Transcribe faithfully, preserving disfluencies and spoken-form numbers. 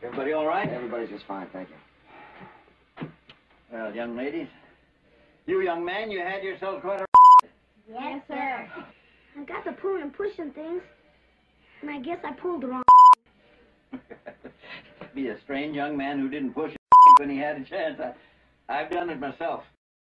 Everybody all right? Everybody's just fine, thank you. Well, young ladies, you young man, you had yourself quite a... Yes, sir. I got the pulling and pushing things, and I guess I pulled the wrong. Be a strange young man who didn't push when he had a chance. I, I've done it myself.